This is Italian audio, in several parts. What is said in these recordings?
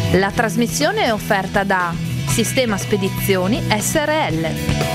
La trasmissione è offerta da Sistema Spedizioni SRL.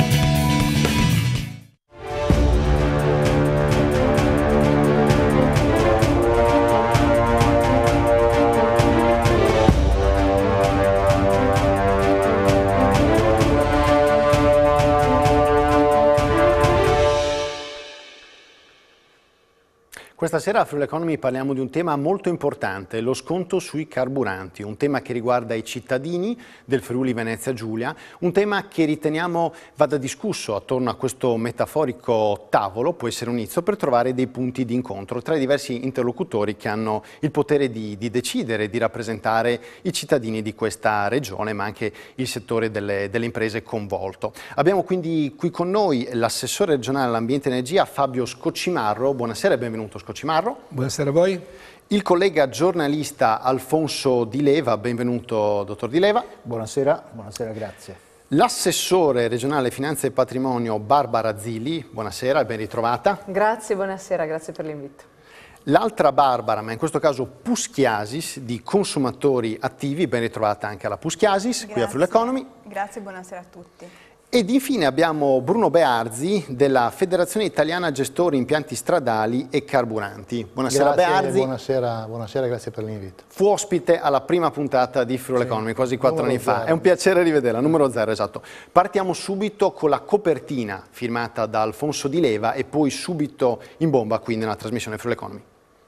Questa sera a Friuli Economy parliamo di un tema molto importante, lo sconto sui carburanti, un tema che riguarda i cittadini del Friuli Venezia Giulia, un tema che riteniamo vada discusso attorno a questo metaforico tavolo, può essere un inizio per trovare dei punti di incontro tra i diversi interlocutori che hanno il potere di decidere, di rappresentare i cittadini di questa regione, ma anche il settore delle imprese coinvolto. Abbiamo quindi qui con noi l'assessore regionale all'ambiente e energia Fabio Scoccimarro. Buonasera e benvenuto Scoccimarro. Buonasera a voi. Il collega giornalista Alfonso Di Leva, benvenuto dottor Di Leva. Buonasera, grazie. L'assessore regionale finanza e patrimonio Barbara Zilli, buonasera e ben ritrovata. Grazie, buonasera, grazie per l'invito. L'altra Barbara, ma in questo caso Puschiasis, di Consumatori Attivi, ben ritrovata anche alla Puschiasis, Grazie. qui a Friuli Economy. Grazie, buonasera a tutti. Ed infine abbiamo Bruno Bearzi della Federazione Italiana Gestori Impianti Stradali e Carburanti. Buonasera Bearzi. Buonasera, grazie per l'invito. Fu ospite alla prima puntata di Friuli Economy, quasi 4 anni fa. È un piacere rivederla, numero 0, esatto. Partiamo subito con la copertina firmata da Alfonso Di Leva e poi subito in bomba qui nella trasmissione Friuli Economy.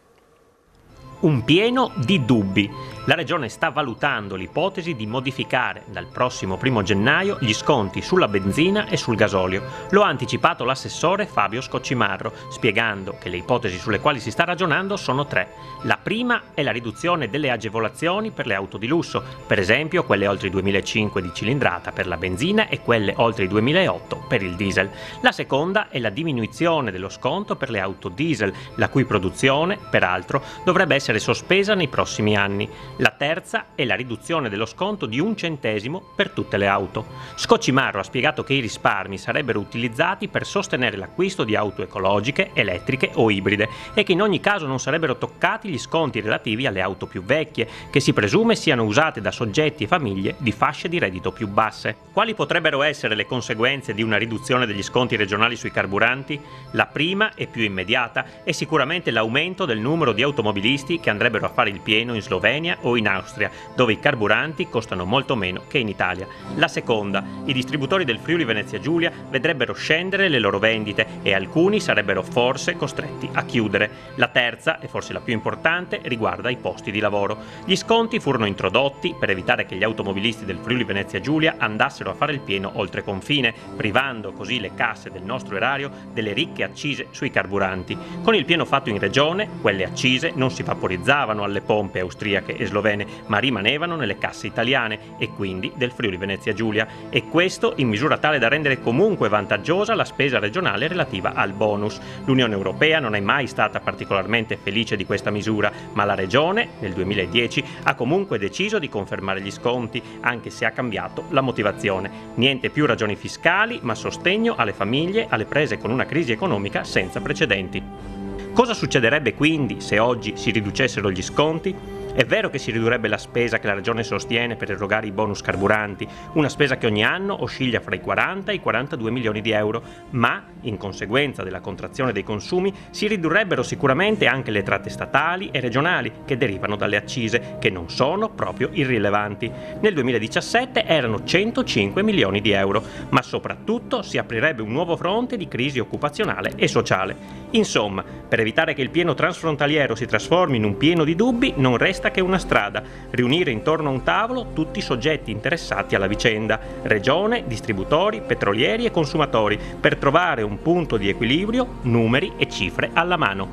Un pieno di dubbi. La Regione sta valutando l'ipotesi di modificare dal prossimo 1 gennaio gli sconti sulla benzina e sul gasolio. Lo ha anticipato l'assessore Fabio Scoccimarro, spiegando che le ipotesi sulle quali si sta ragionando sono 3. La prima è la riduzione delle agevolazioni per le auto di lusso, per esempio quelle oltre i 2005 di cilindrata per la benzina e quelle oltre i 2008 per il diesel. La seconda è la diminuzione dello sconto per le auto diesel, la cui produzione, peraltro, dovrebbe essere sospesa nei prossimi anni. La terza è la riduzione dello sconto di 1 centesimo per tutte le auto. Scoccimarro ha spiegato che i risparmi sarebbero utilizzati per sostenere l'acquisto di auto ecologiche, elettriche o ibride e che in ogni caso non sarebbero toccati gli sconti relativi alle auto più vecchie, che si presume siano usate da soggetti e famiglie di fasce di reddito più basse. Quali potrebbero essere le conseguenze di una riduzione degli sconti regionali sui carburanti? La prima e più immediata è sicuramente l'aumento del numero di automobilisti che andrebbero a fare il pieno in Slovenia o in Austria, dove i carburanti costano molto meno che in Italia. La seconda, i distributori del Friuli Venezia Giulia vedrebbero scendere le loro vendite e alcuni sarebbero forse costretti a chiudere. La terza, e forse la più importante, riguarda i posti di lavoro. Gli sconti furono introdotti per evitare che gli automobilisti del Friuli Venezia Giulia andassero a fare il pieno oltre confine, privando così le casse del nostro erario delle ricche accise sui carburanti. Con il pieno fatto in regione, quelle accise non si vaporizzavano alle pompe austriache e slovene, ma rimanevano nelle casse italiane e quindi del Friuli Venezia Giulia, e questo in misura tale da rendere comunque vantaggiosa la spesa regionale relativa al bonus. L'Unione Europea non è mai stata particolarmente felice di questa misura, ma la Regione nel 2010 ha comunque deciso di confermare gli sconti, anche se ha cambiato la motivazione. Niente più ragioni fiscali, ma sostegno alle famiglie, alle prese con una crisi economica senza precedenti. Cosa succederebbe quindi se oggi si riducessero gli sconti? È vero che si ridurrebbe la spesa che la Regione sostiene per erogare i bonus carburanti, una spesa che ogni anno oscilla fra i 40 e i 42 milioni di euro, ma, in conseguenza della contrazione dei consumi, si ridurrebbero sicuramente anche le tratte statali e regionali che derivano dalle accise, che non sono proprio irrilevanti. Nel 2017 erano 105 milioni di euro, ma soprattutto si aprirebbe un nuovo fronte di crisi occupazionale e sociale. Insomma, per evitare che il pieno transfrontaliero si trasformi in un pieno di dubbi, non resta che una strada: riunire intorno a un tavolo tutti i soggetti interessati alla vicenda, regione, distributori, petrolieri e consumatori, per trovare un punto di equilibrio, numeri e cifre alla mano.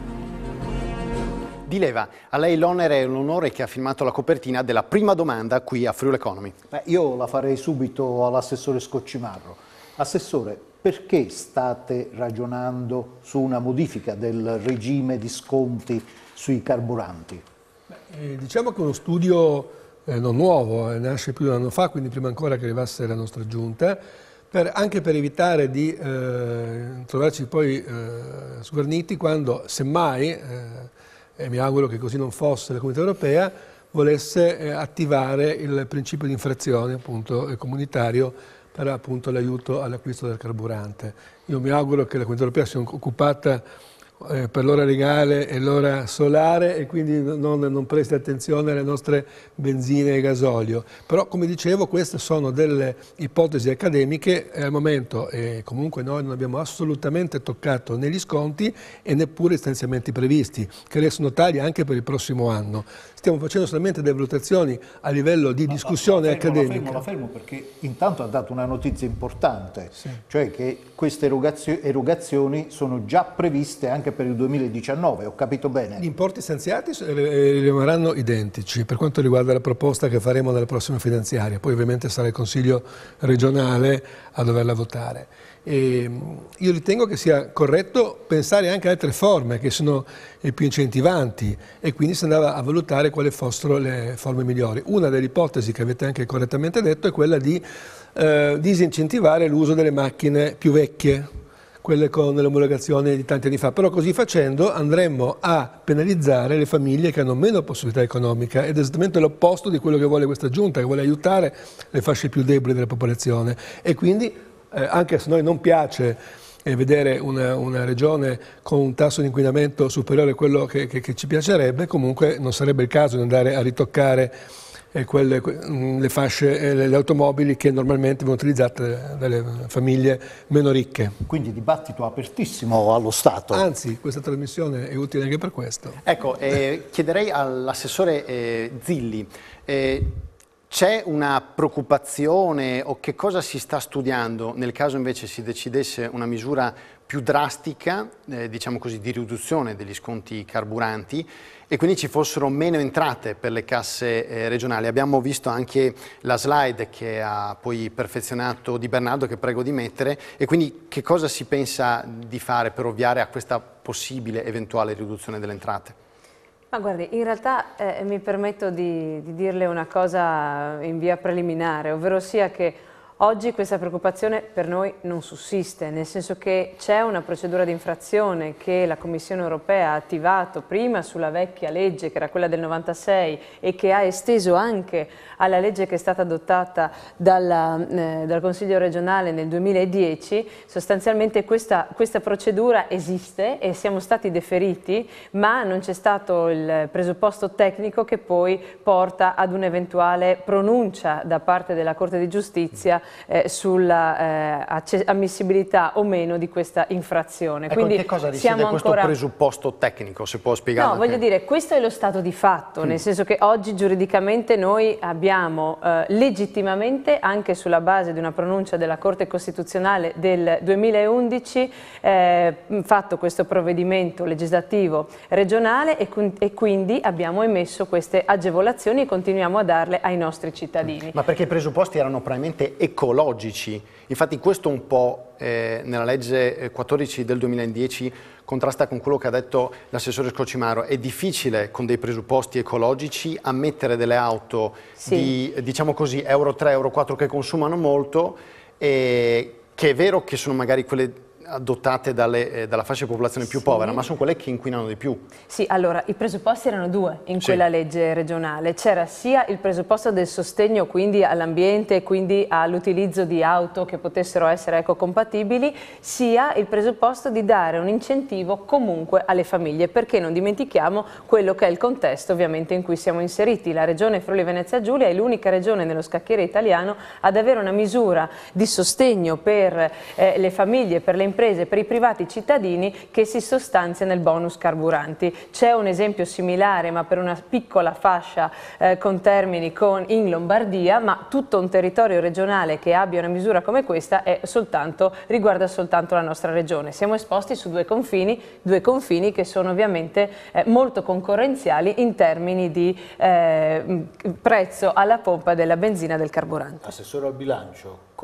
Di Leva, a lei l'onere e l'onore che ha firmato la copertina della prima domanda qui a Friuli Economy. Io la farei subito all'assessore Scoccimarro. Assessore, perché state ragionando su una modifica del regime di sconti sui carburanti? Diciamo che è uno studio non nuovo, nasce più di un anno fa, quindi prima ancora che arrivasse la nostra giunta, anche per evitare di trovarci poi sguarniti quando, semmai, e mi auguro che così non fosse la Comunità Europea, volesse attivare il principio di infrazione appunto comunitario per appunto l'aiuto all'acquisto del carburante. Io mi auguro che la Comunità Europea sia occupata per l'ora legale e l'ora solare e quindi non presti attenzione alle nostre benzine e gasolio. Però, come dicevo, queste sono delle ipotesi accademiche e al momento comunque noi non abbiamo assolutamente toccato né gli sconti e neppure i stanziamenti previsti, che restano tali anche per il prossimo anno. Stiamo facendo solamente delle valutazioni a livello di discussione accademica. La fermo perché intanto ha dato una notizia importante, sì, cioè che queste erogazioni sono già previste anche per il 2019, ho capito bene? Gli importi stanziati rimarranno identici per quanto riguarda la proposta che faremo nella prossima finanziaria, poi ovviamente sarà il Consiglio regionale a doverla votare. E io ritengo che sia corretto pensare anche a altre forme che sono più incentivanti e quindi si andava a valutare quali fossero le forme migliori. Una delle ipotesi che avete anche correttamente detto è quella di disincentivare l'uso delle macchine più vecchie, quelle con l'omologazione di tanti anni fa, però così facendo andremmo a penalizzare le famiglie che hanno meno possibilità economica ed è esattamente l'opposto di quello che vuole questa giunta, che vuole aiutare le fasce più deboli della popolazione e quindi anche se a noi non piace vedere una regione con un tasso di inquinamento superiore a quello che ci piacerebbe, comunque non sarebbe il caso di andare a ritoccare le fasce, le automobili che normalmente vengono utilizzate dalle famiglie meno ricche. Quindi dibattito apertissimo allo Stato. Anzi, questa trasmissione è utile anche per questo. Ecco, chiederei all'assessore Zilli, c'è una preoccupazione o che cosa si sta studiando nel caso invece si decidesse una misura più drastica, diciamo così, di riduzione degli sconti carburanti e quindi ci fossero meno entrate per le casse regionali? Abbiamo visto anche la slide che ha poi perfezionato Di Bernardo, che prego di mettere, e quindi che cosa si pensa di fare per ovviare a questa possibile eventuale riduzione delle entrate? Ma guardi, in realtà mi permetto di dirle una cosa in via preliminare, ovvero sia che oggi questa preoccupazione per noi non sussiste, nel senso che c'è una procedura di infrazione che la Commissione europea ha attivato prima sulla vecchia legge, che era quella del 96, e che ha esteso anche alla legge che è stata adottata dal Consiglio regionale nel 2010. Sostanzialmente questa procedura esiste e siamo stati deferiti, ma non c'è stato il presupposto tecnico che poi porta ad un'eventuale pronuncia da parte della Corte di Giustizia sulla ammissibilità o meno di questa infrazione. Ecco, quindi che cosa risiede questo presupposto tecnico, se può spiegare? No, voglio dire, questo è lo stato di fatto, nel senso che oggi giuridicamente noi abbiamo legittimamente, anche sulla base di una pronuncia della Corte Costituzionale del 2011, fatto questo provvedimento legislativo regionale e quindi abbiamo emesso queste agevolazioni e continuiamo a darle ai nostri cittadini. Ma perché i presupposti erano probabilmente ecologici, infatti questo un po' nella legge 14 del 2010 contrasta con quello che ha detto l'assessore Scocimaro. È difficile con dei presupposti ecologici ammettere delle auto di, diciamo così, Euro 3, Euro 4 che consumano molto, che è vero che sono magari quelle adottate dalla fascia di popolazione più povera, ma sono quelle che inquinano di più. Sì, allora i presupposti erano due in quella legge regionale. C'era sia il presupposto del sostegno quindi all'ambiente e quindi all'utilizzo di auto che potessero essere ecocompatibili, sia il presupposto di dare un incentivo comunque alle famiglie, perché non dimentichiamo quello che è il contesto ovviamente in cui siamo inseriti. La regione Friuli Venezia Giulia è l'unica regione nello scacchiere italiano ad avere una misura di sostegno per le famiglie, per le imprese, per i privati cittadini che si sostanzia nel bonus carburanti. C'è un esempio similare ma per una piccola fascia con Termini in Lombardia, ma tutto un territorio regionale che abbia una misura come questa riguarda soltanto la nostra regione. Siamo esposti su due confini che sono ovviamente molto concorrenziali in termini di prezzo alla pompa della benzina e del carburante. Assessore al bilancio,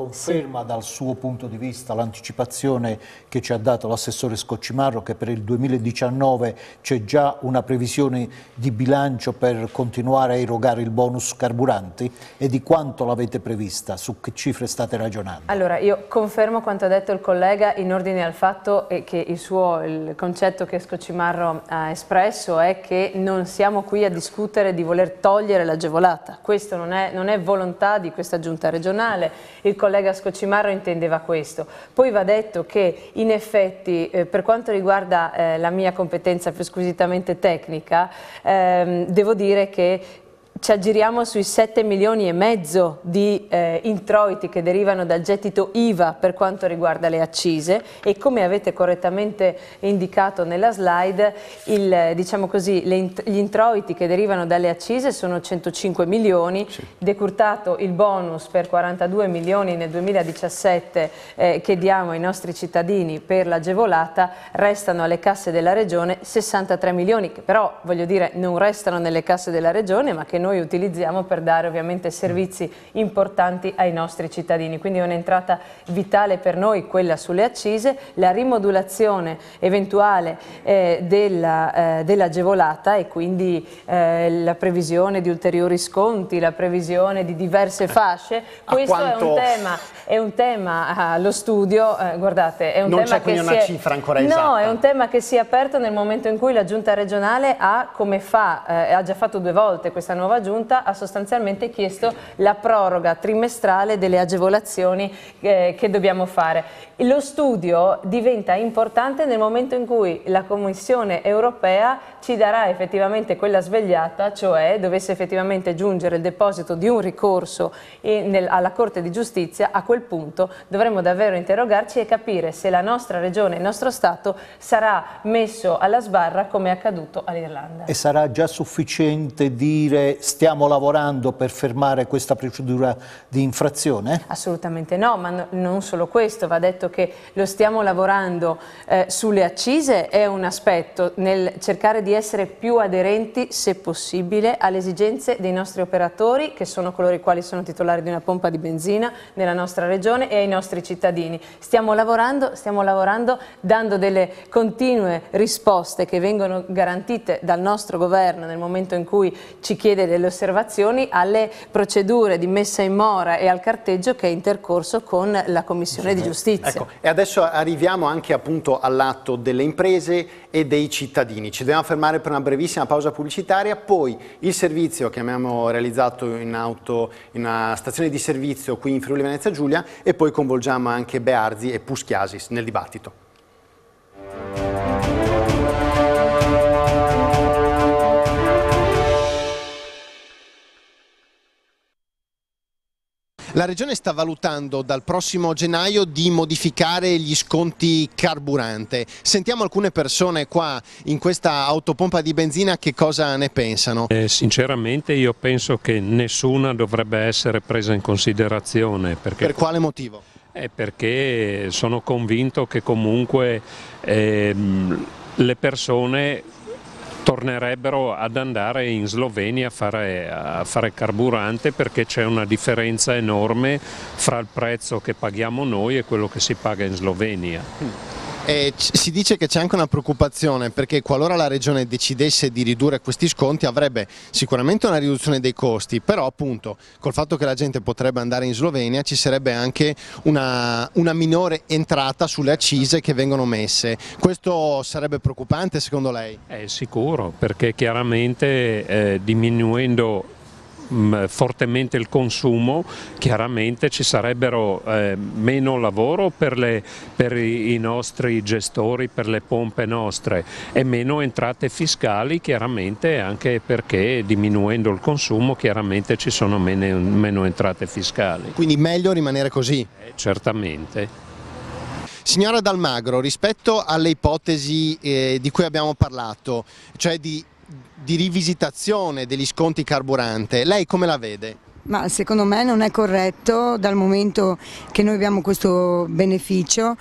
Conferma dal suo punto di vista l'anticipazione che ci ha dato l'assessore Scoccimarro che per il 2019 c'è già una previsione di bilancio per continuare a erogare il bonus carburanti, e di quanto l'avete prevista? Su che cifre state ragionando? Allora, io confermo quanto ha detto il collega in ordine al fatto che il concetto che Scoccimarro ha espresso è che non siamo qui a discutere di voler togliere l'agevolata. Questo non è volontà di questa giunta regionale. Il collega Scoccimarro intendeva questo. Poi va detto che in effetti per quanto riguarda la mia competenza più squisitamente tecnica, devo dire che ci aggiriamo sui 7,5 milioni di introiti che derivano dal gettito IVA per quanto riguarda le accise, e come avete correttamente indicato nella slide, diciamo così, gli introiti che derivano dalle accise sono 105 milioni, sì. Decurtato il bonus per 42 milioni nel 2017 che diamo ai nostri cittadini per l'agevolata, restano alle casse della Regione 63 milioni, che però, voglio dire, non restano nelle casse della Regione, ma che noi utilizziamo per dare ovviamente servizi importanti ai nostri cittadini. Quindi è un'entrata vitale per noi quella sulle accise, la rimodulazione eventuale dell'agevolata e quindi la previsione di ulteriori sconti, la previsione di diverse fasce. Questo è un tema allo studio, guardate, è un non tema c'è quindi una cifra ancora esatta. No, è un tema che si è aperto nel momento in cui la Giunta regionale ha già fatto 2 volte questa nuova Giunta, ha sostanzialmente chiesto la proroga trimestrale delle agevolazioni che dobbiamo fare. Lo studio diventa importante nel momento in cui la Commissione europea ci darà effettivamente quella svegliata, cioè dovesse effettivamente giungere il deposito di un ricorso alla Corte di Giustizia. A quel punto dovremo davvero interrogarci e capire se la nostra regione, il nostro Stato sarà messo alla sbarra come è accaduto all'Irlanda. E sarà già sufficiente dire stiamo lavorando per fermare questa procedura di infrazione? Assolutamente no, ma non solo questo, va detto che lo stiamo lavorando sulle accise, è un aspetto nel cercare di essere più aderenti, se possibile, alle esigenze dei nostri operatori, che sono coloro i quali sono titolari di una pompa di benzina nella nostra regione, e ai nostri cittadini. Stiamo lavorando dando delle continue risposte che vengono garantite dal nostro governo nel momento in cui ci chiede delle osservazioni alle procedure di messa in mora e al carteggio che è intercorso con la Commissione di Giustizia. Ecco, e adesso arriviamo anche appunto all'atto delle imprese e dei cittadini. Ci dobbiamo fermare per una brevissima pausa pubblicitaria, poi il servizio che abbiamo realizzato in una stazione di servizio qui in Friuli Venezia Giulia, e poi coinvolgiamo anche Bearzi e Puschiasis nel dibattito. La Regione sta valutando dal prossimo gennaio di modificare gli sconti carburante. Sentiamo alcune persone qua in questa autopompa di benzina che cosa ne pensano. Sinceramente io penso che nessuna dovrebbe essere presa in considerazione. Per quale motivo? Perché sono convinto che comunque le persone tornerebbero ad andare in Slovenia a fare carburante, perché c'è una differenza enorme fra il prezzo che paghiamo noi e quello che si paga in Slovenia. Si dice che c'è anche una preoccupazione, perché qualora la Regione decidesse di ridurre questi sconti avrebbe sicuramente una riduzione dei costi, però appunto col fatto che la gente potrebbe andare in Slovenia ci sarebbe anche una minore entrata sulle accise che vengono messe. Questo sarebbe preoccupante secondo lei? Sicuro, perché chiaramente diminuendo fortemente il consumo, chiaramente ci sarebbero meno lavoro per i nostri gestori, per le pompe nostre, e meno entrate fiscali, chiaramente, anche perché diminuendo il consumo chiaramente ci sono meno entrate fiscali. Quindi meglio rimanere così? Certamente. Signora Dalmagro, rispetto alle ipotesi di cui abbiamo parlato, cioè di rivisitazione degli sconti carburante, lei come la vede? Ma secondo me non è corretto, dal momento che noi abbiamo questo beneficio,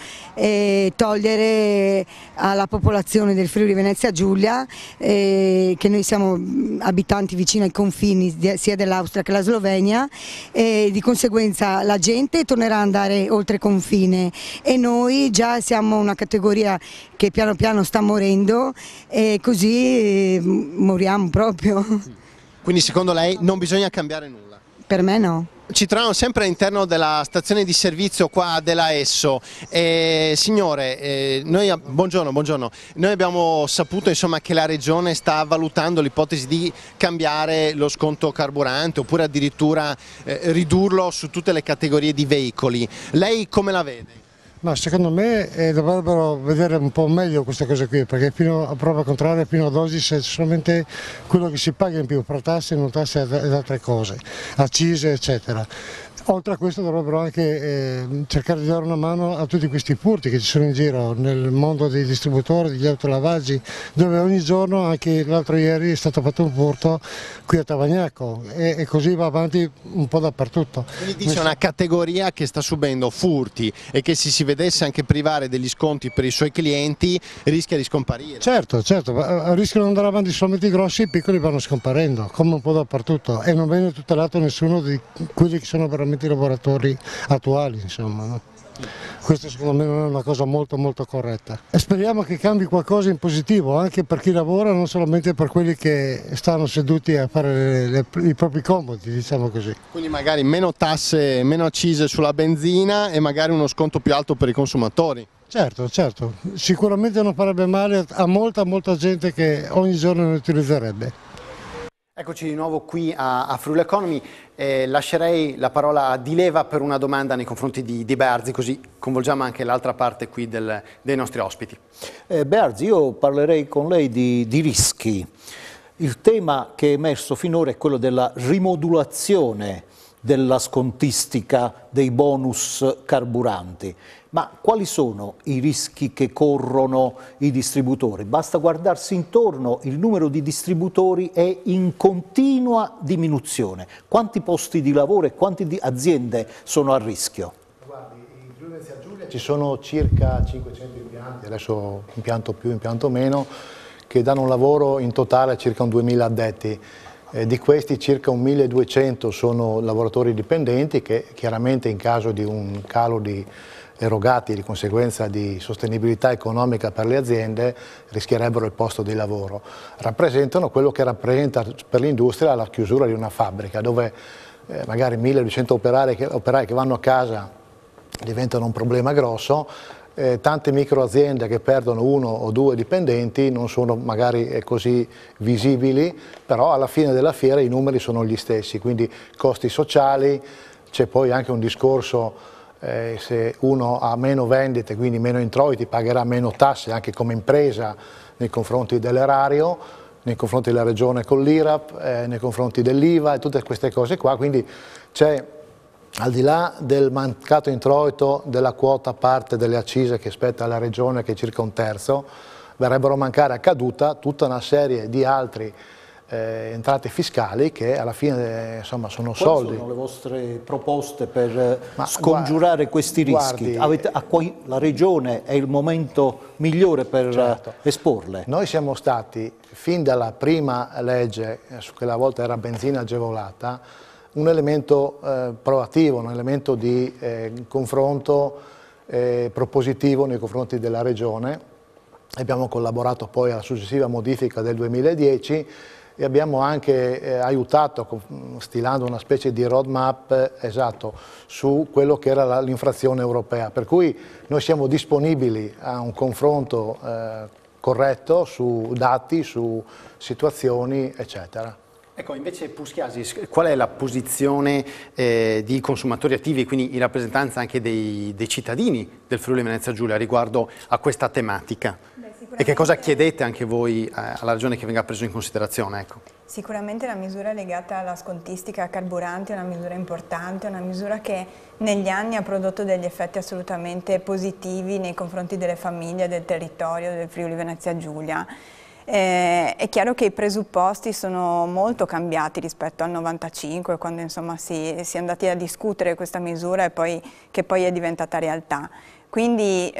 togliere alla popolazione del Friuli Venezia Giulia, che noi siamo abitanti vicino ai confini sia dell'Austria che della Slovenia, e di conseguenza la gente tornerà ad andare oltre confine e noi già siamo una categoria che piano piano sta morendo e così moriamo proprio. Quindi secondo lei non bisogna cambiare nulla? Per me no. Ci troviamo sempre all'interno della stazione di servizio qua della Esso. Signore, buongiorno. Noi abbiamo saputo insomma, che la Regione sta valutando l'ipotesi di cambiare lo sconto carburante oppure addirittura ridurlo su tutte le categorie di veicoli. Lei come la vede? Ma secondo me dovrebbero vedere un po' meglio queste cose qui, perché fino a prova contraria, fino ad oggi c'è solamente quello che si paga in più per tasse, non tasse ed altre cose, accise eccetera. Oltre a questo dovrebbero anche cercare di dare una mano a tutti questi furti che ci sono in giro nel mondo dei distributori, degli autolavaggi, dove ogni giorno, anche l'altro ieri, è stato fatto un furto qui a Tavagnacco e così va avanti un po' dappertutto. Quindi dice una categoria che sta subendo furti e che se si vedesse anche privare degli sconti per i suoi clienti rischia di scomparire. Certo, rischiano di andare avanti solamente i grossi, i piccoli vanno scomparendo, come un po' dappertutto, e non viene tutelato nessuno di quelli che sono veramente i lavoratori attuali, insomma, no? Questo secondo me non è una cosa molto corretta e speriamo che cambi qualcosa in positivo anche per chi lavora, non solamente per quelli che stanno seduti a fare i propri comodi, diciamo così. Quindi magari meno tasse, meno accise sulla benzina e magari uno sconto più alto per i consumatori. Certo, sicuramente non farebbe male a molta gente che ogni giorno ne utilizzerebbe. Eccoci di nuovo qui a Friuli Economy. Lascerei la parola a Dileva per una domanda nei confronti di Bearzi, così coinvolgiamo anche l'altra parte qui dei nostri ospiti. Bearzi, io parlerei con lei di rischi. Il tema che è emerso finora è quello della rimodulazione della scontistica dei bonus carburanti. Ma quali sono i rischi che corrono i distributori? Basta guardarsi intorno, il numero di distributori è in continua diminuzione. Quanti posti di lavoro e quante aziende sono a rischio? Guardi, in Friuli Venezia Giulia ci sono circa 500 impianti, adesso impianto più, impianto meno, che danno un lavoro in totale a circa un 2000 addetti. Di questi circa un 1200 sono lavoratori dipendenti che chiaramente in caso di un calo di erogati di conseguenza di sostenibilità economica per le aziende rischierebbero il posto di lavoro. Rappresentano quello che rappresenta per l'industria la chiusura di una fabbrica dove magari 1200 operai che vanno a casa diventano un problema grosso. Tante microaziende che perdono uno o due dipendenti non sono magari così visibili, però alla fine della fiera i numeri sono gli stessi, quindi costi sociali, c'è poi anche un discorso se uno ha meno vendite, quindi meno introiti, pagherà meno tasse anche come impresa nei confronti dell'erario, nei confronti della regione con l'IRAP, nei confronti dell'IVA e tutte queste cose qua, quindi c'è, al di là del mancato introito della quota parte delle accise che spetta alla regione, che è circa un terzo, verrebbero a mancare a caduta tutta una serie di altri entrate fiscali che alla fine insomma sono soldi. Quali sono le vostre proposte per scongiurare questi rischi? La regione è il momento migliore per esporle? Noi siamo stati fin dalla prima legge, su quella volta era benzina agevolata, un elemento proattivo, un elemento di confronto propositivo nei confronti della regione. Abbiamo collaborato poi alla successiva modifica del 2010 e abbiamo anche aiutato stilando una specie di roadmap su quello che era l'infrazione europea, per cui noi siamo disponibili a un confronto corretto su dati, su situazioni eccetera. Ecco, invece Puschiasi, qual è la posizione di consumatori attivi, quindi in rappresentanza anche dei cittadini del Friuli Venezia Giulia riguardo a questa tematica? E che cosa chiedete anche voi alla Regione che venga preso in considerazione? Ecco. Sicuramente la misura legata alla scontistica carburante è una misura importante, una misura che negli anni ha prodotto degli effetti assolutamente positivi nei confronti delle famiglie, del territorio del Friuli Venezia Giulia. È chiaro che i presupposti sono molto cambiati rispetto al 95, quando insomma si è andati a discutere questa misura e che poi è diventata realtà. Quindi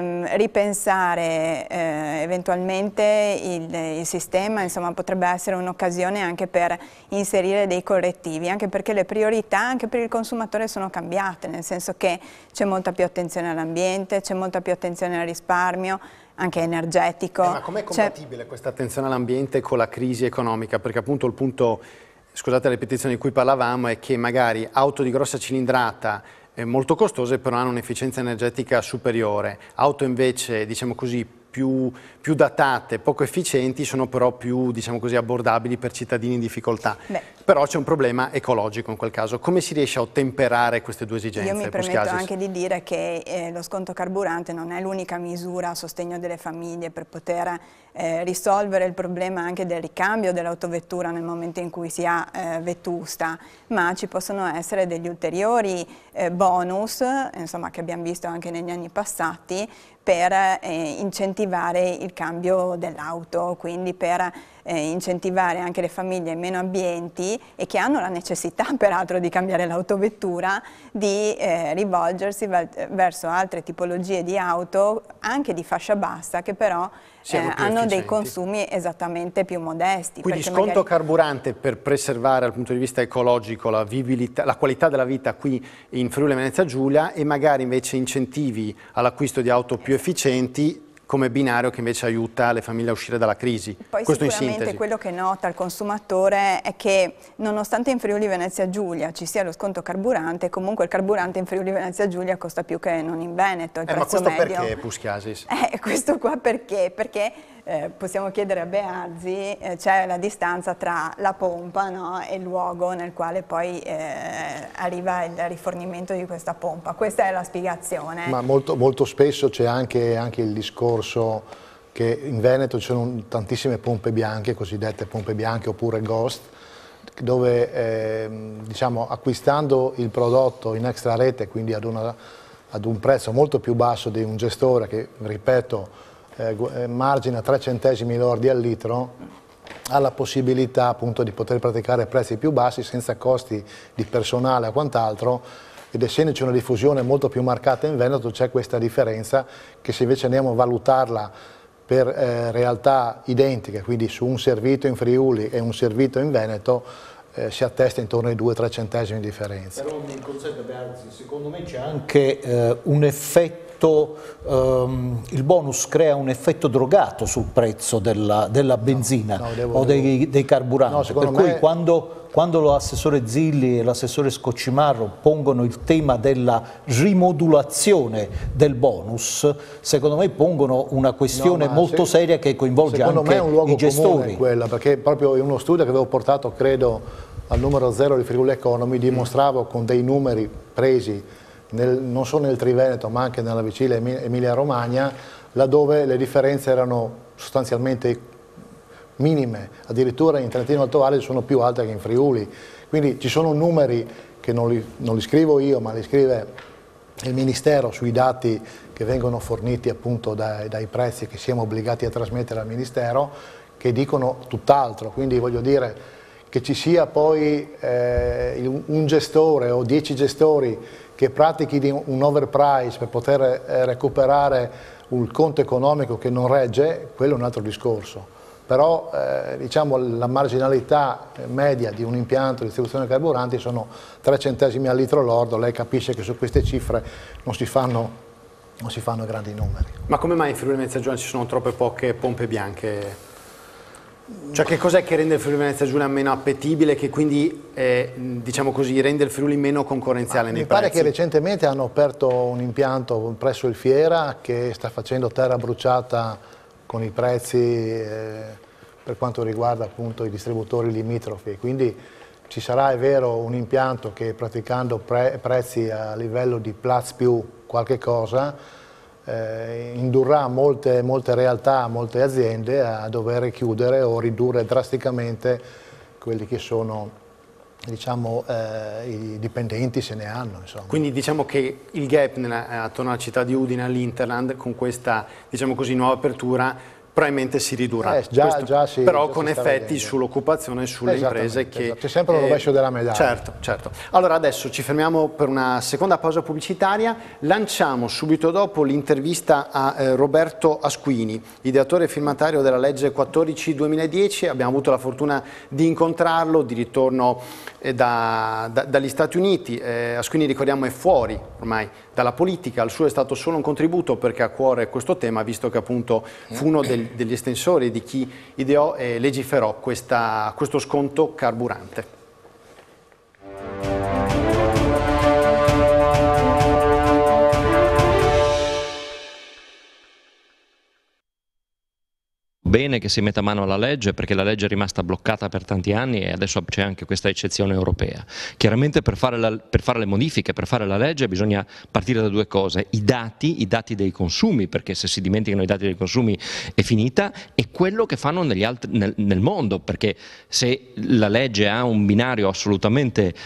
ripensare eventualmente il sistema, insomma, potrebbe essere un'occasione anche per inserire dei correttivi, anche perché le priorità anche per il consumatore sono cambiate, nel senso che c'è molta più attenzione all'ambiente, c'è molta più attenzione al risparmio, anche energetico. Ma com'è compatibile questa attenzione all'ambiente con la crisi economica? Perché appunto il punto, scusate la ripetizione di cui parlavamo, è che magari auto di grossa cilindrata molto costose però hanno un'efficienza energetica superiore, auto invece diciamo così più datate, poco efficienti, sono però più diciamo così abbordabili per cittadini in difficoltà. Però c'è un problema ecologico in quel caso. Come si riesce a ottemperare queste due esigenze? Io mi permetto anche di dire che lo sconto carburante non è l'unica misura a sostegno delle famiglie per poter risolvere il problema anche del ricambio dell'autovettura nel momento in cui si ha vetusta, ma ci possono essere degli ulteriori bonus, insomma, che abbiamo visto anche negli anni passati, per incentivare il cambio dell'auto, quindi per incentivare anche le famiglie meno abbienti e che hanno la necessità peraltro di cambiare l'autovettura, di rivolgersi verso altre tipologie di auto, anche di fascia bassa, che però hanno dei consumi esattamente più modesti. Quindi sconto carburante per preservare dal punto di vista ecologico la vivibilità, la qualità della vita qui in Friuli Venezia Giulia, e magari invece incentivi all'acquisto di auto più efficienti come binario che invece aiuta le famiglie a uscire dalla crisi. Poi questo sicuramente quello che nota il consumatore è che nonostante in Friuli Venezia Giulia ci sia lo sconto carburante, comunque il carburante in Friuli Venezia Giulia costa più che non in Veneto, il prezzo ma questo medio. Perché, Puschiasis? Questo qua perché? Perché possiamo chiedere a Beazzi, c'è la distanza tra la pompa, no, e il luogo nel quale poi arriva il rifornimento di questa pompa. Questa è la spiegazione. Ma molto spesso c'è anche il discorso che in Veneto ci sono tantissime pompe bianche, cosiddette pompe bianche oppure ghost, dove diciamo, acquistando il prodotto in extra rete, quindi ad un prezzo molto più basso di un gestore che, ripeto, margina 3 centesimi lordi al litro, ha la possibilità appunto di poter praticare prezzi più bassi senza costi di personale o quant'altro, ed essendoci una diffusione molto più marcata in Veneto c'è questa differenza che, se invece andiamo a valutarla per realtà identiche, quindi su un servito in Friuli e un servito in Veneto, si attesta intorno ai 2-3 centesimi di differenza. Però mi consente, Beazzi, secondo me c'è anche un effetto, il bonus crea un effetto drogato sul prezzo della benzina o dei carburanti, per cui quando l'assessore Zilli e l'assessore Scoccimarro pongono il tema della rimodulazione del bonus, secondo me pongono una questione molto seria che coinvolge anche i gestori. Secondo me è un luogo comune quella, perché proprio in uno studio che avevo portato, credo, al numero 0 di Friuli Economy, dimostravo con dei numeri presi non solo nel Triveneto ma anche nella vicina Emilia Romagna, laddove le differenze erano sostanzialmente minime, addirittura in Trentino Alto Adige sono più alte che in Friuli. Quindi ci sono numeri che non li scrivo io, ma li scrive il Ministero sui dati che vengono forniti appunto dai prezzi che siamo obbligati a trasmettere al Ministero, che dicono tutt'altro. Quindi voglio dire che ci sia poi un gestore o 10 gestori che pratichi un overprice per poter recuperare un conto economico che non regge, quello è un altro discorso. Però diciamo, la marginalità media di un impianto di distribuzione dei carburanti sono 3 centesimi al litro lordo. Lei capisce che su queste cifre non si fanno grandi numeri. Ma come mai in Friuli Venezia Giulia ci sono troppe poche pompe bianche? Cioè, che cos'è che rende il Friuli Venezia Giulia meno appetibile, che quindi diciamo così, rende il Friuli meno concorrenziale nei prezzi? Mi pare che recentemente hanno aperto un impianto presso il Fiera che sta facendo terra bruciata con i prezzi per quanto riguarda appunto i distributori limitrofi, quindi ci sarà, è vero, un impianto che, praticando prezzi a livello di Platz più qualche cosa, indurrà molte realtà, molte aziende a dover chiudere o ridurre drasticamente quelli che sono, diciamo, i dipendenti, se ne hanno, insomma. Quindi diciamo che il gap attorno alla città di Udine, all'Interland, con questa, diciamo così, nuova apertura probabilmente si ridurrà. Però con effetti sull'occupazione e sulle imprese che... C'è sempre il rovescio della medaglia. Certo, certo. Allora adesso ci fermiamo per una seconda pausa pubblicitaria, lanciamo subito dopo l'intervista a Roberto Asquini, ideatore e firmatario della legge 14/2010, abbiamo avuto la fortuna di incontrarlo di ritorno dagli Stati Uniti. Asquini, ricordiamo, è fuori ormai dalla politica, il suo è stato solo un contributo perché ha a cuore questo tema, visto che appunto fu uno degli estensori di chi ideò e legiferò questo sconto carburante. Bene che si metta mano alla legge, perché la legge è rimasta bloccata per tanti anni e adesso c'è anche questa eccezione europea. Chiaramente per fare le modifiche, per fare la legge bisogna partire da due cose: i dati dei consumi, perché se si dimenticano i dati dei consumi è finita, e quello che fanno nel mondo, perché se la legge ha un binario assolutamente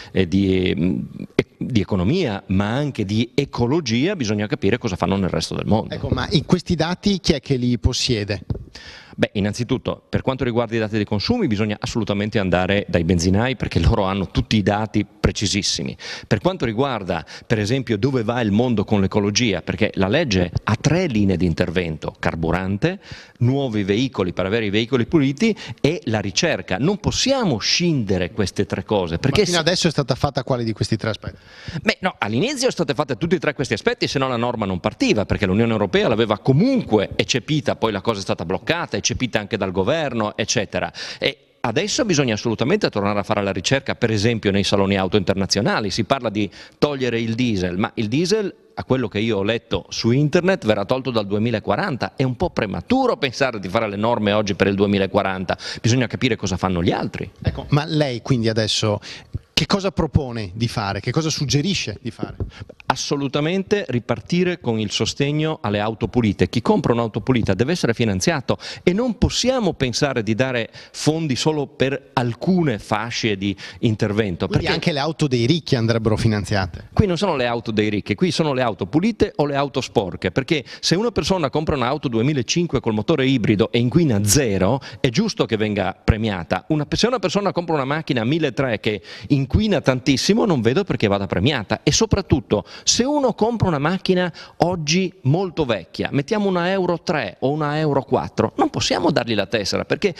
di economia ma anche di ecologia, bisogna capire cosa fanno nel resto del mondo. Ecco, ma in questi dati chi è che li possiede? Beh, innanzitutto, per quanto riguarda i dati dei consumi, bisogna assolutamente andare dai benzinai, perché loro hanno tutti i dati precisissimi. Per quanto riguarda, per esempio, dove va il mondo con l'ecologia, perché la legge ha 3 linee di intervento: carburante, nuovi veicoli per avere i veicoli puliti e la ricerca. Non possiamo scindere queste 3 cose. Perché ma fino adesso è stata fatta quale di questi 3 aspetti? Beh, no, all'inizio sono state fatte tutti e 3 questi aspetti, se no la norma non partiva, perché l'Unione Europea l'aveva comunque eccepita, poi la cosa è stata bloccata, eccepita anche dal governo, eccetera. E adesso bisogna assolutamente tornare a fare la ricerca, per esempio nei saloni auto internazionali. Si parla di togliere il diesel, ma il diesel, a quello che io ho letto su internet, verrà tolto dal 2040. È un po' prematuro pensare di fare le norme oggi per il 2040, bisogna capire cosa fanno gli altri. Ecco, ma lei quindi adesso che cosa propone di fare? Che cosa suggerisce di fare? Assolutamente ripartire con il sostegno alle auto pulite. Chi compra un'auto pulita deve essere finanziato e non possiamo pensare di dare fondi solo per alcune fasce di intervento. Quindi perché anche le auto dei ricchi andrebbero finanziate? Qui non sono le auto dei ricchi, qui sono le auto pulite o le auto sporche, perché se una persona compra un'auto 2005 col motore ibrido e inquina 0, è giusto che venga premiata. Se una persona compra una macchina 1300 che inquina tantissimo, non vedo perché vada premiata. E soprattutto, se uno compra una macchina oggi molto vecchia, mettiamo una Euro 3 o una Euro 4, non possiamo dargli la tessera, perché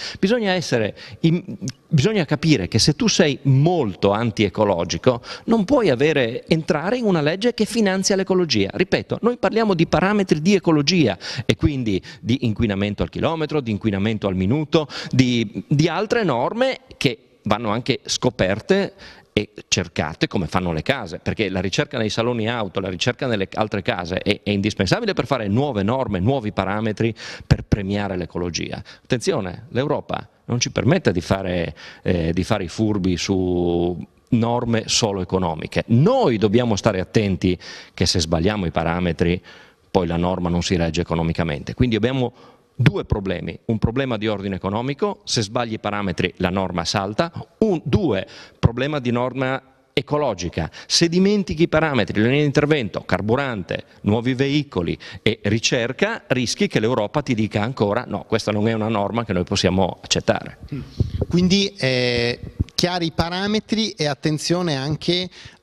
bisogna capire che se tu sei molto anti-ecologico non puoi entrare in una legge che finanzia l'ecologia. Ripeto, noi parliamo di parametri di ecologia e quindi di inquinamento al chilometro, di inquinamento al minuto, di altre norme che vanno anche scoperte e cercate come fanno le case, perché la ricerca nei saloni auto, la ricerca nelle altre case è indispensabile per fare nuove norme, nuovi parametri per premiare l'ecologia. Attenzione, l'Europa non ci permette di fare i furbi su norme solo economiche. Noi dobbiamo stare attenti che se sbagliamo i parametri poi la norma non si regge economicamente. Quindi abbiamo 2 problemi: un problema di ordine economico, se sbagli i parametri la norma salta; 2, problema di norma ecologica, se dimentichi i parametri, le linee di intervento, carburante, nuovi veicoli e ricerca, rischi che l'Europa ti dica ancora no, questa non è una norma che noi possiamo accettare. Quindi chiari i parametri e attenzione anche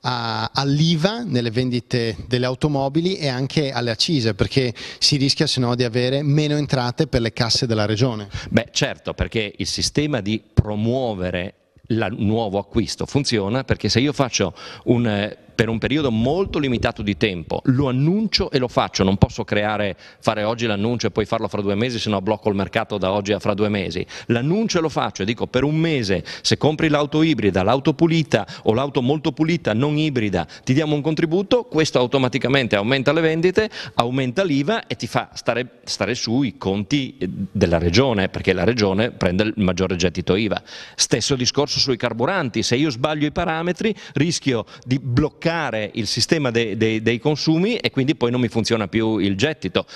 all'IVA nelle vendite delle automobili e anche alle accise, perché si rischia se no di avere meno entrate per le casse della regione. Beh, certo, perché il sistema di promuovere il nuovo acquisto funziona, perché se io faccio per un periodo molto limitato di tempo lo annuncio e lo faccio, non posso fare oggi l'annuncio e poi farlo fra 2 mesi, se no blocco il mercato da oggi a fra 2 mesi. L'annuncio e lo faccio e dico: per un mese se compri l'auto ibrida, l'auto pulita o l'auto molto pulita non ibrida ti diamo un contributo. Questo automaticamente aumenta le vendite, aumenta l'IVA e ti fa stare sui conti della regione, perché la regione prende il maggiore gettito IVA. Stesso discorso sui carburanti: se io sbaglio i parametri rischio di bloccare il sistema dei consumi e quindi poi non mi funziona più il gettito.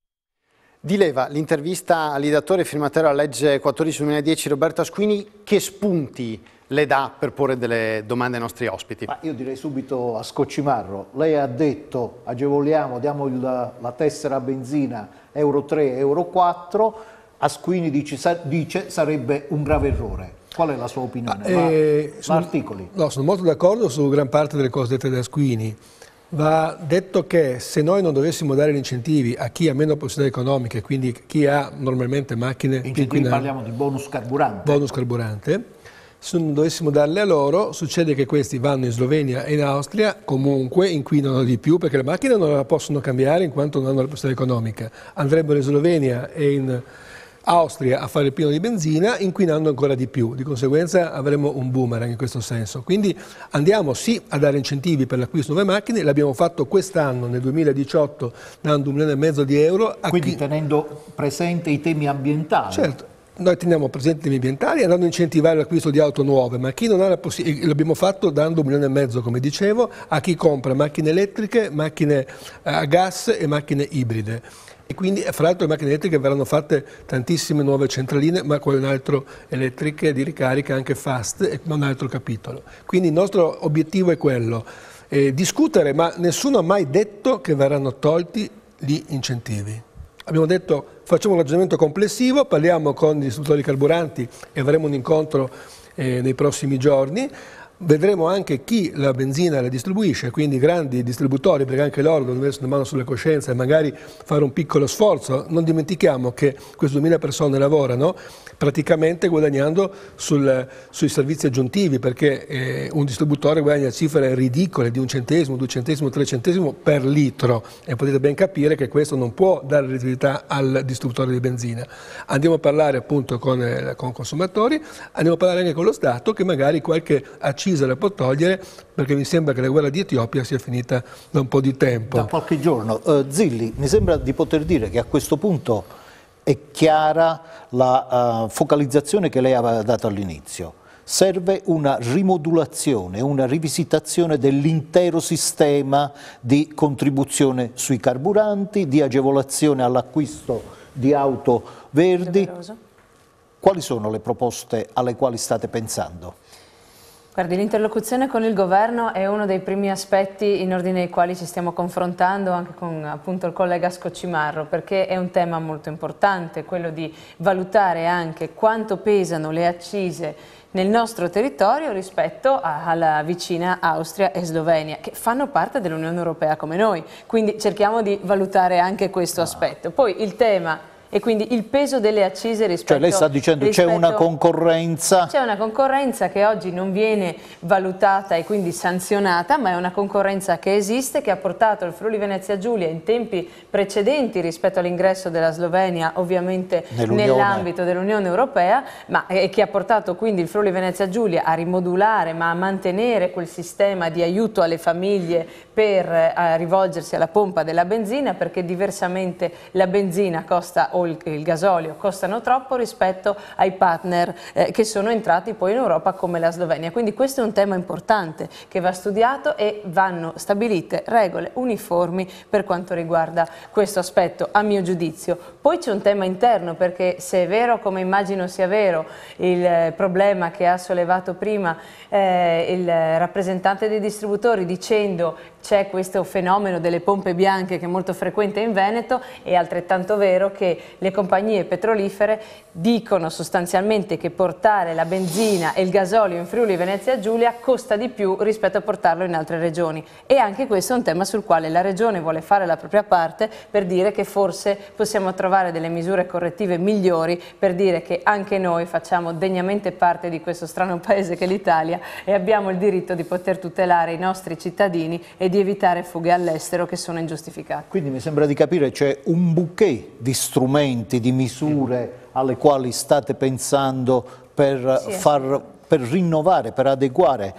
Di leva l'intervista all'ideatore e firmatario della legge 14/2010 Roberto Asquini. Che spunti le dà per porre delle domande ai nostri ospiti? Ma io direi subito a Scoccimarro: lei ha detto agevoliamo, diamo la tessera a benzina Euro 3, Euro 4, Asquini dice sarebbe un grave errore. Qual è la sua opinione? Articoli? No, sono molto d'accordo su gran parte delle cose dette da Asquini. Va detto che se noi non dovessimo dare gli incentivi a chi ha meno possibilità economiche, quindi chi ha normalmente macchine più inquinanti, parliamo di bonus carburante, se non dovessimo darle a loro, succede che questi vanno in Slovenia e in Austria, comunque inquinano di più perché la macchina non la possono cambiare in quanto non hanno la possibilità economica. Andrebbero in Slovenia e in Austria a fare il pieno di benzina, inquinando ancora di più. Di conseguenza avremo un boomerang in questo senso. Quindi andiamo sì a dare incentivi per l'acquisto di nuove macchine, l'abbiamo fatto quest'anno nel 2018 dando 1,5 milioni di euro. Quindi tenendo presente i temi ambientali. Certo. Noi teniamo presenti i temi ambientali andando a incentivare l'acquisto di auto nuove, ma chi non ha la possibilità, l'abbiamo fatto dando 1,5 milioni, come dicevo, a chi compra macchine elettriche, macchine a gas e macchine ibride. E quindi, fra l'altro, le macchine elettriche verranno fatte tantissime nuove centraline, ma con un altro elettriche di ricarica anche fast, e un altro capitolo. Quindi il nostro obiettivo è quello, discutere, ma nessuno ha mai detto che verranno tolti gli incentivi. Abbiamo detto facciamo un ragionamento complessivo, parliamo con i distributori di carburanti e avremo un incontro nei prossimi giorni. Vedremo anche chi la benzina la distribuisce, quindi grandi distributori, perché anche loro devono mettere una mano sulle coscienze e magari fare un piccolo sforzo. Non dimentichiamo che queste 2000 persone lavorano praticamente guadagnando sui servizi aggiuntivi, perché un distributore guadagna cifre ridicole di 1 centesimo, 2 centesimi, 3 centesimi per litro, e potete ben capire che questo non può dare redditività al distributore di benzina. Andiamo a parlare appunto con consumatori, andiamo a parlare anche con lo Stato, che magari qualche accisa la può togliere, perché mi sembra che la guerra di Etiopia sia finita da un po' di tempo. Da qualche giorno. Zilli, mi sembra di poter dire che a questo punto è chiara la focalizzazione che lei aveva dato all'inizio. Serve una rimodulazione, una rivisitazione dell'intero sistema di contribuzione sui carburanti, di agevolazione all'acquisto di auto verdi. Quali sono le proposte alle quali state pensando? Guardi, l'interlocuzione con il governo è uno dei primi aspetti in ordine ai quali ci stiamo confrontando anche con appunto il collega Scoccimarro, perché è un tema molto importante, quello di valutare anche quanto pesano le accise nel nostro territorio rispetto alla vicina Austria e Slovenia, che fanno parte dell'Unione Europea come noi, quindi cerchiamo di valutare anche questo aspetto. Poi il tema e quindi il peso delle accise rispetto... Cioè lei sta dicendo c'è una concorrenza? C'è una concorrenza che oggi non viene valutata e quindi sanzionata, ma è una concorrenza che esiste, che ha portato il Friuli Venezia Giulia in tempi precedenti rispetto all'ingresso della Slovenia, ovviamente nell'ambito dell'Unione Europea, ma che ha portato quindi il Friuli Venezia Giulia a rimodulare, ma a mantenere quel sistema di aiuto alle famiglie per rivolgersi alla pompa della benzina, perché diversamente la benzina costa, o il gasolio costano troppo rispetto ai partner che sono entrati poi in Europa come la Slovenia. Quindi questo è un tema importante che va studiato e vanno stabilite regole uniformi per quanto riguarda questo aspetto, a mio giudizio. Poi c'è un tema interno, perché se è vero, come immagino sia vero, il problema che ha sollevato prima il rappresentante dei distributori dicendo c'è questo fenomeno delle pompe bianche che è molto frequente in Veneto, è altrettanto vero che le compagnie petrolifere dicono sostanzialmente che portare la benzina e il gasolio in Friuli Venezia Giulia costa di più rispetto a portarlo in altre regioni, e anche questo è un tema sul quale la regione vuole fare la propria parte per dire che forse possiamo trovare delle misure correttive migliori, per dire che anche noi facciamo degnamente parte di questo strano paese che è l'Italia e abbiamo il diritto di poter tutelare i nostri cittadini e di evitare fughe all'estero che sono ingiustificate. Quindi mi sembra di capire c'è un bouquet di strumenti, di misure alle quali state pensando per rinnovare, per adeguare,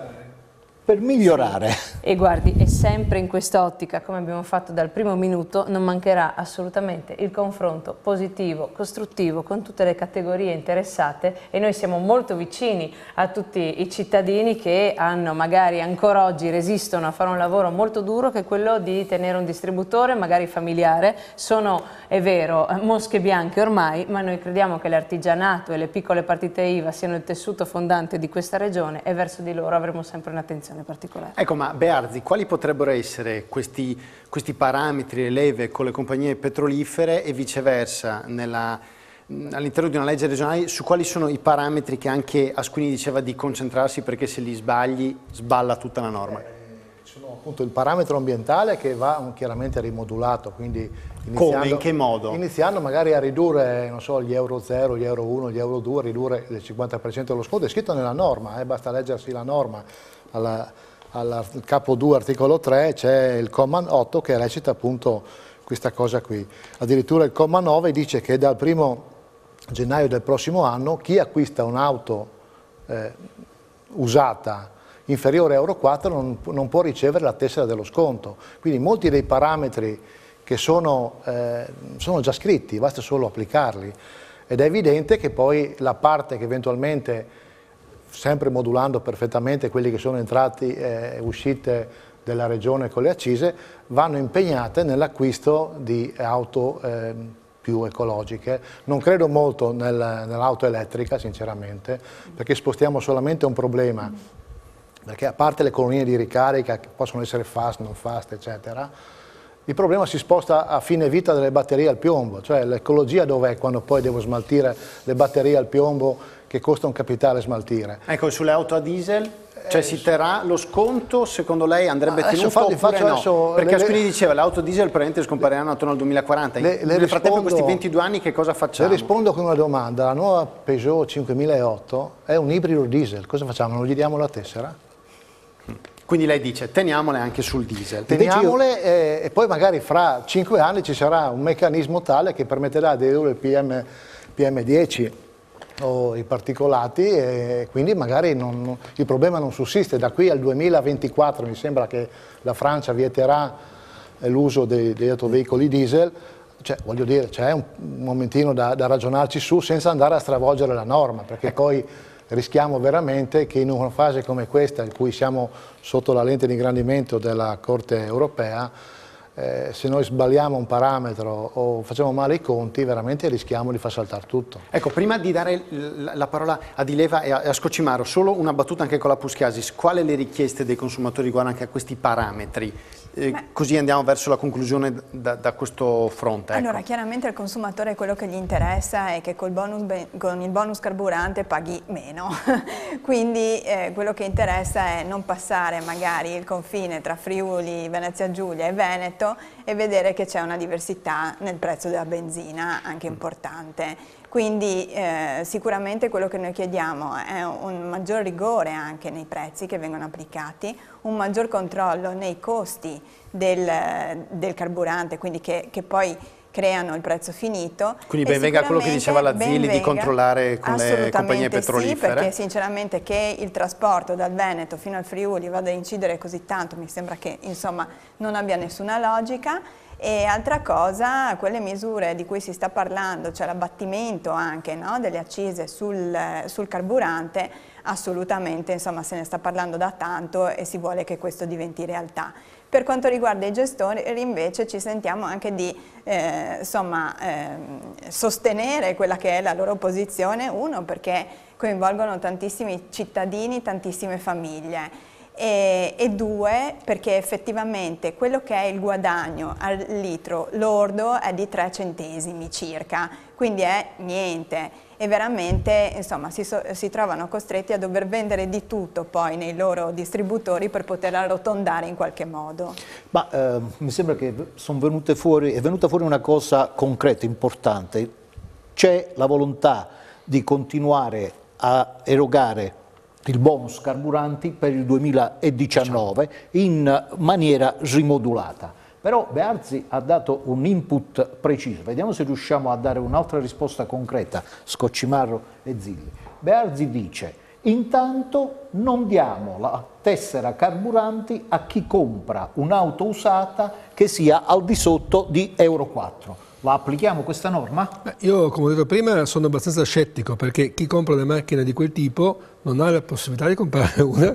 per migliorare. E guardi, è sempre in quest'ottica, come abbiamo fatto dal primo minuto, non mancherà assolutamente il confronto positivo, costruttivo con tutte le categorie interessate, e noi siamo molto vicini a tutti i cittadini che hanno magari ancora oggi resistono a fare un lavoro molto duro, che è quello di tenere un distributore magari familiare. Sono, è vero, mosche bianche ormai, ma noi crediamo che l'artigianato e le piccole partite IVA siano il tessuto fondante di questa regione, e verso di loro avremo sempre un'attenzione particolare. Ecco, ma Bearzi, quali potrebbero essere questi parametri e leve con le compagnie petrolifere e viceversa all'interno di una legge regionale, su quali sono i parametri che anche Asquini diceva di concentrarsi, perché se li sbagli sballa tutta la norma? Sono appunto il parametro ambientale che va chiaramente rimodulato, quindi come? In che modo? Iniziando magari a ridurre, non so, gli euro 0, gli euro 1, gli euro 2, ridurre il 50% dello sconto, è scritto nella norma, basta leggersi la norma. Al capo 2 articolo 3 c'è il comma 8 che recita appunto questa cosa qui. Addirittura il comma 9 dice che dal 1° gennaio del prossimo anno chi acquista un'auto usata inferiore a euro 4 non può ricevere la tessera dello sconto. Quindi molti dei parametri che sono già scritti, basta solo applicarli. Ed è evidente che poi la parte che eventualmente, sempre modulando perfettamente quelli che sono entrati e uscite della regione con le accise, vanno impegnate nell'acquisto di auto più ecologiche. Non credo molto nell'auto elettrica, sinceramente, perché spostiamo solamente un problema, perché a parte le colonie di ricarica che possono essere fast, non fast, eccetera, il problema si sposta a fine vita delle batterie al piombo, cioè l'ecologia dov'è quando poi devo smaltire le batterie al piombo che costa un capitale smaltire. Ecco, sulle auto a diesel, cioè si terrà lo sconto, secondo lei andrebbe tenuto oppure no? Perché Asquini diceva l'auto diesel probabilmente scompariranno attorno al 2040. Nel frattempo questi 22 anni che cosa facciamo? Le rispondo con una domanda, la nuova Peugeot 5008 è un ibrido diesel, cosa facciamo? Non gli diamo la tessera? Quindi lei dice teniamole anche sul diesel. Teniamole e poi magari fra 5 anni ci sarà un meccanismo tale che permetterà di ridurre il PM10 o i particolati e quindi magari il problema non sussiste. Da qui al 2024 mi sembra che la Francia vieterà l'uso degli autoveicoli diesel, cioè, voglio dire, c'è un momentino da ragionarci su senza andare a stravolgere la norma, perché poi rischiamo veramente che in una fase come questa, in cui siamo sotto la lente di ingrandimento della Corte europea, se noi sbagliamo un parametro o facciamo male i conti, veramente rischiamo di far saltare tutto. Ecco, prima di dare la parola a Dileva e a Scocimaro, solo una battuta anche con la Puschiasis. Quali le richieste dei consumatori riguardo anche a questi parametri? Così andiamo verso la conclusione da questo fronte. Ecco. Allora, chiaramente il consumatore quello che gli interessa è che con il bonus carburante paghi meno, quindi quello che interessa è non passare magari il confine tra Friuli, Venezia Giulia e Veneto e vedere che c'è una diversità nel prezzo della benzina anche importante. Quindi sicuramente quello che noi chiediamo è un maggior rigore anche nei prezzi che vengono applicati, un maggior controllo nei costi del carburante, quindi che poi creano il prezzo finito. Quindi ben venga quello che diceva la Zilli di controllare con le compagnie petrolifere. Sì, perché sinceramente che il trasporto dal Veneto fino al Friuli vada a incidere così tanto mi sembra che insomma non abbia nessuna logica. E altra cosa, quelle misure di cui si sta parlando, cioè l'abbattimento anche delle accise sul carburante, assolutamente insomma se ne sta parlando da tanto e si vuole che questo diventi realtà. Per quanto riguarda i gestori invece ci sentiamo anche di sostenere quella che è la loro posizione, uno perché coinvolgono tantissimi cittadini, tantissime famiglie. E due, perché effettivamente quello che è il guadagno al litro lordo è di 3 centesimi circa, quindi è niente e veramente insomma si trovano costretti a dover vendere di tutto poi nei loro distributori per poter arrotondare in qualche modo. Ma mi sembra che è venuta fuori una cosa concreta, importante, c'è la volontà di continuare a erogare il bonus carburanti per il 2019 in maniera rimodulata. Però Bearzi ha dato un input preciso, vediamo se riusciamo a dare un'altra risposta concreta, Scoccimarro e Zilli. Bearzi dice, intanto non diamo la tessera carburanti a chi compra un'auto usata che sia al di sotto di Euro 4. La applichiamo questa norma? Io, come ho detto prima, sono abbastanza scettico perché chi compra una macchina di quel tipo non ha la possibilità di comprare una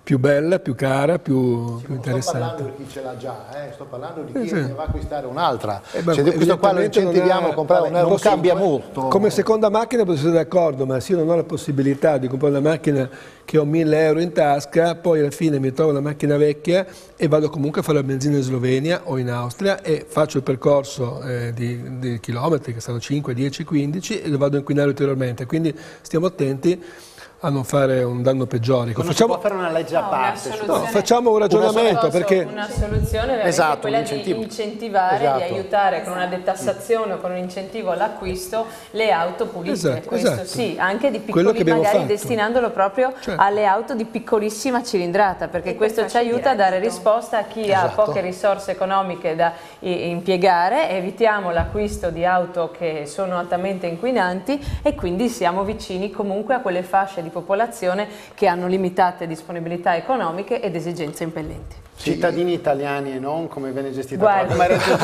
più bella, più cara, più interessante. Sto parlando di chi ce l'ha già, sto parlando di chi ne va a acquistare un'altra. Questo qua lo incentiviamo a comprare un Euro. Non cambia molto. Come seconda macchina posso essere d'accordo, ma se io non ho la possibilità di comprare una macchina che ho 1.000 euro in tasca, poi alla fine mi trovo una macchina vecchia e vado comunque a fare la benzina in Slovenia o in Austria e faccio il percorso di chilometri che saranno 5, 10, 15 e lo vado a inquinare ulteriormente. Quindi stiamo attenti a non fare un danno peggiore. Non si può fare una legge a parte. Facciamo un ragionamento perché una soluzione veramente quella di incentivare, di aiutare con una detassazione o con un incentivo all'acquisto le auto pulite. Questo sì, anche di piccoli, magari destinandolo proprio alle auto di piccolissima cilindrata, perché questo ci aiuta a dare risposta a chi ha poche risorse economiche da impiegare, evitiamo l'acquisto di auto che sono altamente inquinanti e quindi siamo vicini comunque a quelle fasce di popolazione che hanno limitate disponibilità economiche ed esigenze impellenti. Cittadini italiani e non, come viene gestita? Guardi, mi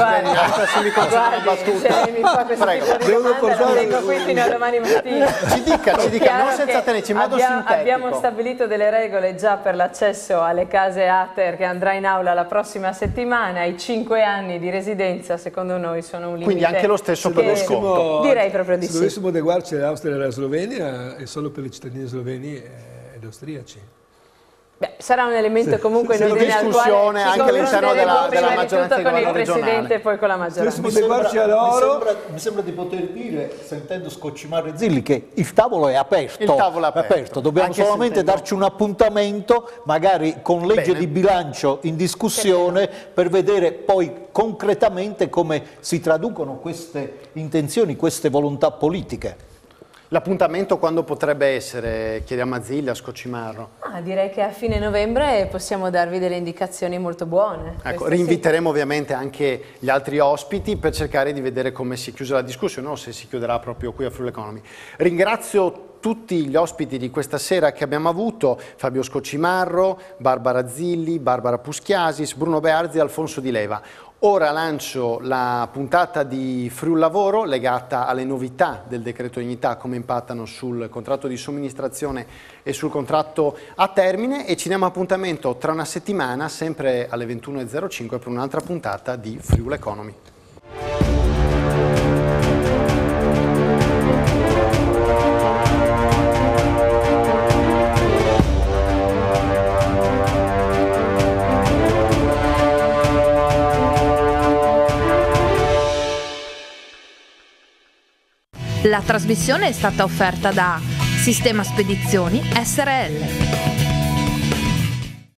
fa questo tipo di domanda, non vengo qui fino a domani mattina. Ci dica, non senza tenerci in modo sintetico. Abbiamo stabilito delle regole già per l'accesso alle case ATER che andrà in aula la prossima settimana. I 5 anni di residenza secondo noi sono un limite. Quindi anche lo stesso per lo sconto? Direi proprio di sì. Se dovessimo adeguarci all'Austria e alla Slovenia è solo per i cittadini sloveni ed austriaci. Beh, sarà un elemento comunque in ordine al quale anche all'interno della maggioranza di governo con il Presidente e poi con la maggioranza. Mi sembra di poter dire, sentendo Scoccimarro e Zilli, che il tavolo è aperto. Il tavolo è aperto. Dobbiamo anche solamente darci un appuntamento, magari con legge di bilancio in discussione, per vedere poi concretamente come si traducono queste intenzioni, queste volontà politiche. L'appuntamento quando potrebbe essere? Chiediamo a Zilli, a Scoccimarro. Direi che a fine novembre possiamo darvi delle indicazioni molto buone. Ecco, rinviteremo ovviamente anche gli altri ospiti per cercare di vedere come si è chiusa la discussione o se si chiuderà proprio qui a Friuli Economy. Ringrazio tutti gli ospiti di questa sera che abbiamo avuto: Fabio Scoccimarro, Barbara Zilli, Barbara Puschiasis, Bruno Bearzi e Alfonso Di Leva. Ora lancio la puntata di Friuli Lavoro legata alle novità del decreto dignità, come impattano sul contratto di somministrazione e sul contratto a termine, e ci diamo appuntamento tra una settimana, sempre alle 21:05, per un'altra puntata di Friuli Economy. La trasmissione è stata offerta da Sistema Spedizioni SRL.